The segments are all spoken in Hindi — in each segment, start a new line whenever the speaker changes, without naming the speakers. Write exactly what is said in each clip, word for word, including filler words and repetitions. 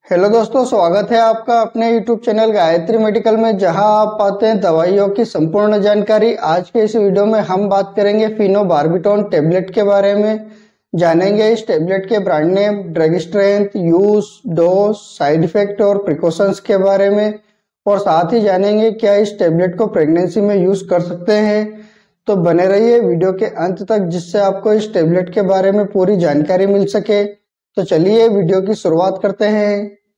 हेलो दोस्तों, स्वागत है आपका अपने यूट्यूब चैनल गायत्री मेडिकल में, जहां आप पाते हैं दवाइयों की संपूर्ण जानकारी। आज के इस वीडियो में हम बात करेंगे फिनोबार्बिटॉन टेबलेट के बारे में। जानेंगे इस टेबलेट के brand name, drug strength, use, dose, side effect और प्रिकॉशंस के बारे में, और साथ ही जानेंगे क्या इस टेबलेट को प्रेगनेंसी में यूज कर सकते हैं। तो बने रहिए वीडियो के अंत तक, जिससे आपको इस टेबलेट के बारे में पूरी जानकारी मिल सके। तो चलिए वीडियो की शुरुआत करते हैं।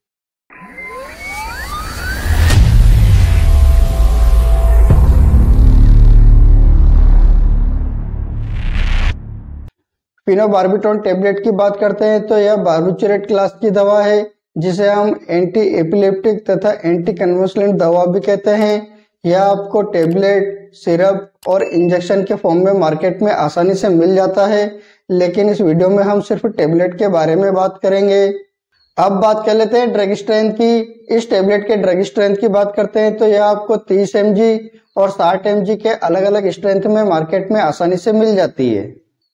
फिनोबार्बिटॉन टेबलेट की बात करते हैं तो यह बार्बिचुरेट क्लास की दवा है, जिसे हम एंटी एपिलेप्टिक तथा एंटी कन्वल्सेंट दवा भी कहते हैं। यह आपको टेबलेट, सिरप और इंजेक्शन के फॉर्म में मार्केट में आसानी से मिल जाता है, लेकिन इस वीडियो में हम सिर्फ टेबलेट के बारे में बात करेंगे। अब बात कर लेते हैं ड्रग स्ट्रेंथ की। इस टेबलेट के ड्रग स्ट्रेंथ की बात करते हैं तो यह आपको तीस एम जी और साठ एम जी के अलग अलग स्ट्रेंथ में मार्केट में आसानी से मिल जाती है।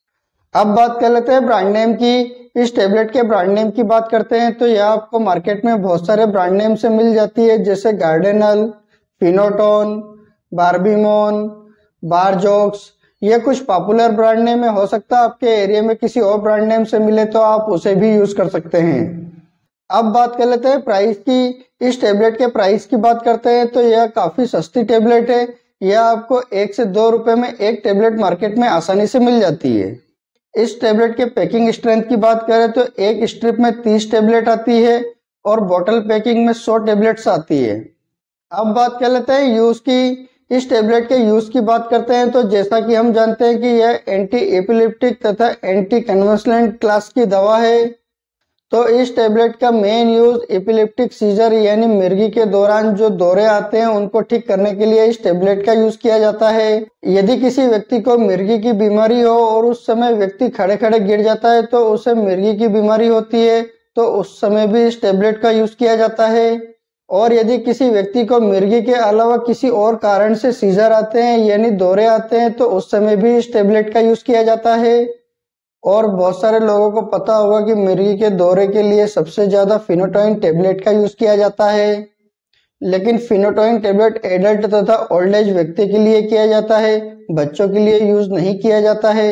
अब बात कर लेते हैं ब्रांड नेम की। इस टेबलेट के ब्रांड नेम की बात करते हैं तो यह आपको मार्केट में बहुत सारे ब्रांड नेम से मिल जाती है, जैसे गार्डेनल, फिनोटोन, बार्बिमोन, बारजॉक्स। ये कुछ पॉपुलर ब्रांड नेम है। हो सकता है आपके एरिया में किसी और ब्रांड नेम से मिले तो आप उसे भी यूज कर सकते हैं। अब बात कर लेते हैं प्राइस की। इस टेबलेट के प्राइस की बात करते हैं तो यह काफी सस्ती टेबलेट है। यह आपको एक से दो रुपए में एक टेबलेट मार्केट में आसानी से मिल जाती है। इस टेबलेट के पैकिंग स्ट्रेंथ की बात करें तो एक स्ट्रिप में तीस टेबलेट आती है और बोतल पैकिंग में सौ टेबलेट्स आती है। अब बात कर लेते हैं यूज की। इस टेबलेट के यूज की बात करते हैं तो जैसा कि हम जानते हैं कि यह एंटी एपिलेप्टिक तथा एंटी कन्वल्सेंट क्लास की दवा है, तो इस टेबलेट का मेन यूज एपिलेप्टिक सीजर यानी मिर्गी के दौरान जो दौरे आते हैं उनको ठीक करने के लिए इस टेबलेट का यूज किया जाता है। यदि किसी व्यक्ति को मिर्गी की बीमारी हो और उस समय व्यक्ति खड़े खड़े गिर जाता है तो उसे मिर्गी की बीमारी होती है, तो उस समय भी इस टेबलेट का यूज किया जाता है। और यदि किसी व्यक्ति को मिर्गी के अलावा किसी और कारण से सीजर आते हैं यानी दौरे आते हैं, तो उस समय भी इस टेबलेट का यूज किया जाता है। और बहुत सारे लोगों को पता होगा कि मिर्गी के दौरे के लिए सबसे ज्यादा फिनोटोइन टेबलेट का यूज किया जाता है, लेकिन फिनोटोइन टेबलेट एडल्ट तथा ओल्ड एज व्यक्ति के लिए किया जाता है, बच्चों के लिए यूज नहीं किया जाता है।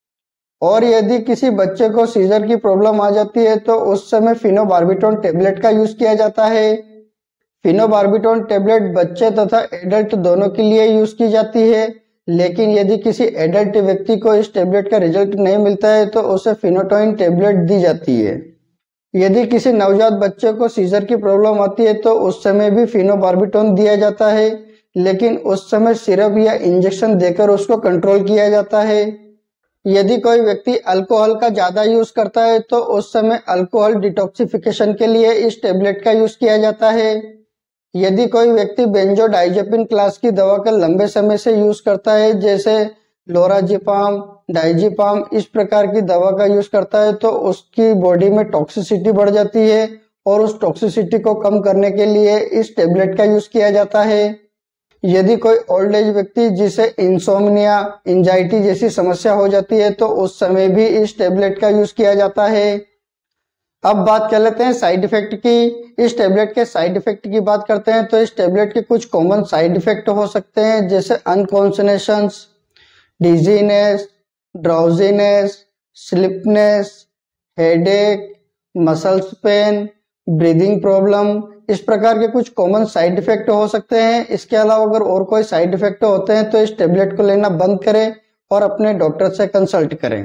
और यदि किसी बच्चे को सीजर की प्रॉब्लम आ जाती है तो उस समय फिनोबार्बिटॉन टेबलेट का यूज किया जाता है। फिनोबार्बिटॉन टेबलेट बच्चे तथा एडल्ट दोनों के लिए यूज की जाती है, लेकिन यदि किसी एडल्ट व्यक्ति को इस टेबलेट का रिजल्ट नहीं मिलता है तो उसे फिनोटोइन टेबलेट दी जाती है। यदि किसी नवजात बच्चे को सीजर की प्रॉब्लम आती है तो उस समय भी फिनोबार्बिटॉन दिया जाता है, लेकिन उस समय सिरप या इंजेक्शन देकर उसको कंट्रोल किया जाता है। यदि कोई व्यक्ति अल्कोहल का ज्यादा यूज करता है तो उस समय अल्कोहल डिटॉक्सिफिकेशन के लिए इस टेबलेट का यूज किया जाता है। यदि कोई व्यक्ति बेंजोडाइजेपिन क्लास की दवा का लंबे समय से यूज करता है, जैसे लोराजिपाम, डाइजिपाम, इस प्रकार की दवा का यूज करता है, तो उसकी बॉडी में टॉक्सिसिटी बढ़ जाती है और उस टॉक्सिसिटी को कम करने के लिए इस टेबलेट का यूज किया जाता है। यदि कोई ओल्ड एज व्यक्ति जिसे इंसोम्निया, एंजाइटी जैसी समस्या हो जाती है तो उस समय भी इस टेबलेट का यूज किया जाता है। अब बात कर लेते हैं साइड इफेक्ट की। इस टेबलेट के साइड इफेक्ट की बात करते हैं तो इस टेबलेट के कुछ कॉमन साइड इफेक्ट हो सकते हैं, जैसे unconsciousness, dizziness, drowsiness, sleepiness, headache, muscles pain, breathing problem. इस प्रकार के कुछ कॉमन साइड इफेक्ट हो सकते हैं। इसके अलावा अगर और कोई साइड इफेक्ट होते हैं तो इस टेबलेट को लेना बंद करें और अपने डॉक्टर से कंसल्ट करें।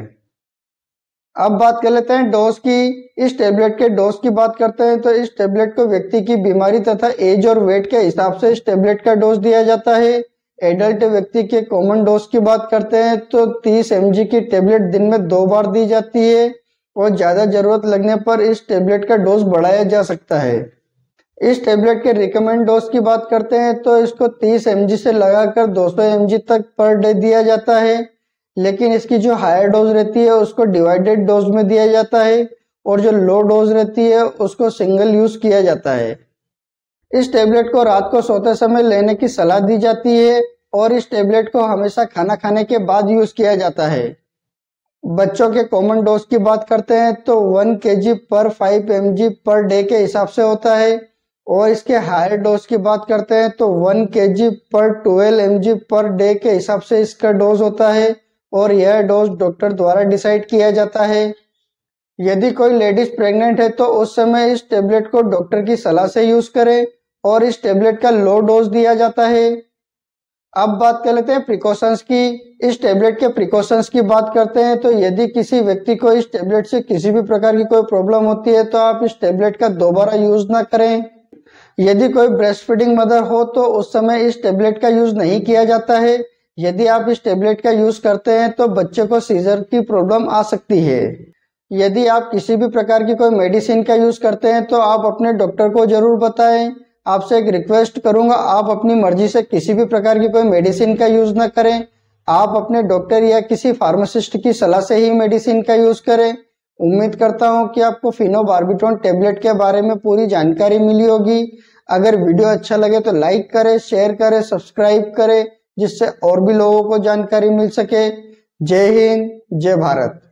अब बात कर लेते हैं डोज की। इस टेबलेट के डोज की बात करते हैं तो इस टेबलेट को व्यक्ति की बीमारी तथा एज और वेट के हिसाब से इस टेबलेट का डोज दिया जाता है। एडल्ट व्यक्ति के कॉमन डोज की बात करते हैं तो तीस एम जी की टेबलेट दिन में दो बार दी जाती है और ज्यादा जरूरत लगने पर इस टेबलेट का डोज बढ़ाया जा सकता है। इस टेबलेट के रिकमेंड डोज की बात करते हैं तो इसको तीस एम जी से लगाकर दो सौ एम जी तक पर डे दिया जाता है, लेकिन इसकी जो हायर डोज रहती है उसको डिवाइडेड डोज में दिया जाता है और जो लो डोज रहती है उसको सिंगल यूज किया जाता है। इस टेबलेट को रात को सोते समय लेने की सलाह दी जाती है और इस टेबलेट को हमेशा खाना खाने के बाद यूज किया जाता है। बच्चों के कॉमन डोज की बात करते हैं तो वन के जी पर five M G per day के हिसाब से होता है, और इसके हायर डोज की बात करते हैं तो वन के जी पर twelve M G per day के हिसाब से इसका डोज होता है, और यह डोज डॉक्टर द्वारा डिसाइड किया जाता है। यदि कोई लेडीज प्रेग्नेंट है तो उस समय इस टेबलेट को डॉक्टर की सलाह से यूज करें, और इस टेबलेट का लो डोज दिया जाता है। अब बात कर लेते हैं प्रिकॉशंस की। इस टेबलेट के प्रिकॉशंस की बात करते हैं तो यदि किसी व्यक्ति को इस टेबलेट से किसी भी प्रकार की कोई प्रॉब्लम होती है तो आप इस टेबलेट का दोबारा यूज ना करें। यदि कोई ब्रेस्ट फीडिंग मदर हो तो उस समय इस टेबलेट का यूज नहीं किया जाता है। यदि आप इस टेबलेट का यूज करते हैं तो बच्चे को सीजर की प्रॉब्लम आ सकती है। यदि आप किसी भी प्रकार की कोई मेडिसिन का यूज करते हैं तो आप अपने डॉक्टर को जरूर बताएं। आपसे एक रिक्वेस्ट करूंगा, आप अपनी मर्जी से किसी भी प्रकार की कोई मेडिसिन का यूज ना करें। आप अपने डॉक्टर या किसी फार्मासिस्ट की सलाह से ही मेडिसिन का यूज करें। उम्मीद करता हूं कि आपको फिनोबार्बिटॉन टेबलेट के बारे में पूरी जानकारी मिली होगी। अगर वीडियो अच्छा लगे तो लाइक करें, शेयर करें, सब्सक्राइब करें, जिससे और भी लोगों को जानकारी मिल सके। जय हिंद, जय भारत।